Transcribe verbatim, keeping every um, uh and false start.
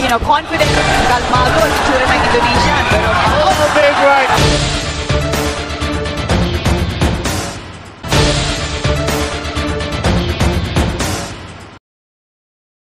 you know, confident, kalmado, ang itsura ng Indonesian. Pero, oh, big right.